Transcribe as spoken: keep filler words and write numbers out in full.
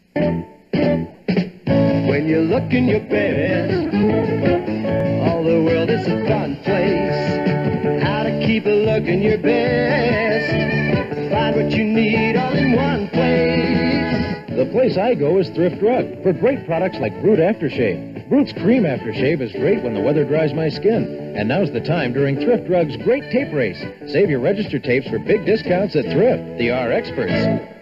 When you're looking your best, all the world is a fun place. How to keep a looking your best, find what you need all in one place. The place I go is Thrift Drug for great products like Brute Aftershave. Brute's Cream Aftershave is great when the weather dries my skin. And now's the time during Thrift Drug's Great Tape Race. Save your register tapes for big discounts at Thrift. They are experts.